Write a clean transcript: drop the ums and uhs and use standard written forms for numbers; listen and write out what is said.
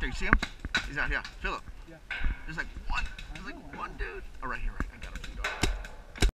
there. You see him? He's out here. Philip. Yeah. There's like one dude. Oh, right here.